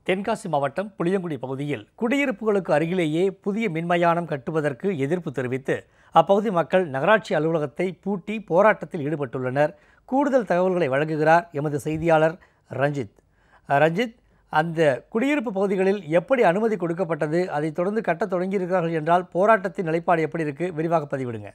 தென்காசி மாவட்டம் புளியங்குடி பகுதியில் குடியிருப்புகளுக்கு அருகிலேயே புதிய மின்மயானம் கட்டுவதற்கு எதிர்ப்பு தெரிவித்து அப்பகுதி மக்கள் நகராட்சி அலுவலகத்தை பூட்டி போராட்டத்தில் ஈடுபட்டுள்ளனர். கூடுதல் தகவல்களை வழங்குகிறார் எமது செய்தியாளர் ரஞ்சித். ரஞ்சித், அந்த குடியிருப்பு பகுதிகளில் எப்படி அனுமதி கொடுக்கப்பட்டது, அதைத் தொடர்ந்து கட்டத் தொடங்கியிருக்கிறார்கள் என்றால் போராட்டத்தின் நிலைப்பாடு எப்படி இருக்கு, விரிவாக பதிவிடுங்க.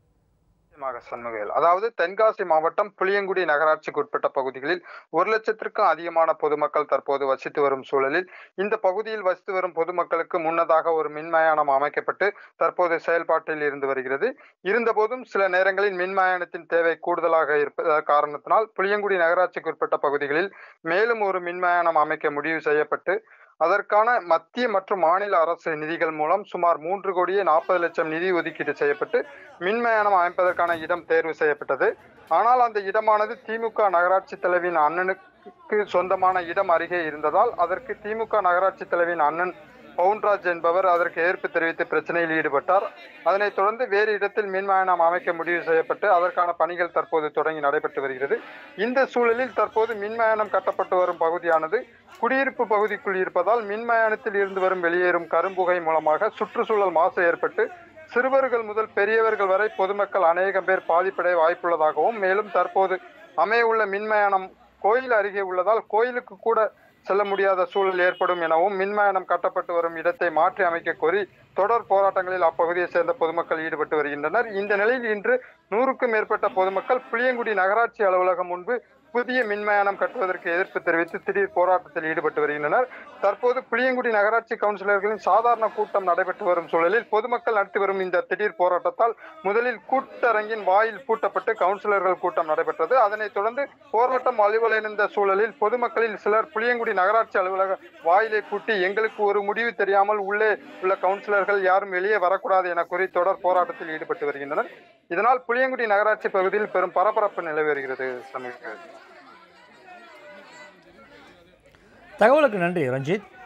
சண்முகவேல், அதாவது தென்காசி மாவட்டம் புளியங்குடி நகராட்சிக்கு உட்பட்ட பகுதிகளில் 1,00,000க்கும் அதிகமான பொதுமக்கள் தற்போது வசித்து வரும் சூழலில் இந்த பகுதியில் வசித்து வரும் பொதுமக்களுக்கு முன்னதாக ஒரு மின்மயானம் அமைக்கப்பட்டு தற்போது செயல்பாட்டில் இருந்து வருகிறது. இருந்தபோதும் சில நேரங்களில் மின்மயானத்தின் தேவை கூடுதலாக இருப்ப காரணத்தினால் புளியங்குடி நகராட்சிக்கு உட்பட்ட பகுதிகளில் மேலும் ஒரு மின்மயானம் அமைக்க முடிவு செய்யப்பட்டு அதற்கான மத்திய மற்றும் மாநில அரசு நிதிகள் மூலம் சுமார் 3,40,00,000 நிதி ஒதுக்கீடு செய்யப்பட்டு மின்மயானம் அமைப்பதற்கான இடம் தேர்வு செய்யப்பட்டது. ஆனால் அந்த இடமானது திமுக நகராட்சி தலைவியின் அண்ணனுக்கு சொந்தமான இடம் அருகே இருந்ததால் அதற்கு திமுக நகராட்சி தலைவியின் அண்ணன் பவுன்ராஜ் என்பவர் அதற்கு எதிர்ப்பு தெரிவித்து பிரச்சனையில் ஈடுபட்டார். அதனைத் தொடர்ந்து வேறு இடத்தில் மின்மயானம் அமைக்க முடிவு செய்யப்பட்டு அதற்கான பணிகள் தற்போது தொடங்கி நடைபெற்று வருகிறது. இந்த சூழலில் தற்போது மின்மயானம் கட்டப்பட்டு வரும் பகுதியானது குடியிருப்பு பகுதிக்குள் இருப்பதால் மின்மயானத்தில் இருந்து வரும் வெளியேறும் கரும்புகை மூலமாக சுற்றுச்சூழல் மாசு ஏற்பட்டு சிறுவர்கள் முதல் பெரியவர்கள் வரை பொதுமக்கள் அநேகம் பேர் பாதிப்படைய வாய்ப்புள்ளதாகவும், மேலும் தற்போது அமைய உள்ள மின்மயானம் கோயில் அருகே உள்ளதால் கோயிலுக்கு கூட செல்ல முடியாத சூழல் ஏற்படும் எனவும் மின்மயானம் கட்டப்பட்டு வரும் இடத்தை மாற்றி அமைக்க கோரி தொடர் போராட்டங்களில் அப்பகுதியை சேர்ந்த பொதுமக்கள் ஈடுபட்டு வருகின்றனர். இந்த நிலையில் இன்று 100க்கும் மேற்பட்ட பொதுமக்கள் புளியங்குடி நகராட்சி அலுவலகம் முன்பு புதிய மின்மயானம் கட்டுவதற்கு எதிர்ப்பு தெரிவித்து திடீர் போராட்டத்தில் ஈடுபட்டு வருகின்றனர். தற்போது புளியங்குடி நகராட்சி கவுன்சிலர்களின் சாதாரண கூட்டம் நடைபெற்று வரும் சூழலில் பொதுமக்கள் நடத்தி வரும் இந்த திடீர் போராட்டத்தால் முதலில் கூட்டரங்கின் வாயில் பூட்டப்பட்டு கவுன்சிலர்கள் கூட்டம் நடைபெற்றது. அதனைத் தொடர்ந்து போராட்டம் வலுவடைந்த சூழலில் பொதுமக்களில் சிலர் புளியங்குடி நகராட்சி அலுவலக வாயிலை பூட்டி எங்களுக்கு ஒரு முடிவு தெரியாமல் உள்ளே உள்ள கவுன்சிலர்கள் யாரும் வெளியே வரக்கூடாது என கூறி தொடர் போராட்டத்தில் ஈடுபட்டு வருகின்றனர். இதனால் புளியங்குடி நகராட்சி பகுதியில் பெரும் பரபரப்பு நிலவி வருகிறது. தகவலுக்கு நன்றி ரஞ்சித்.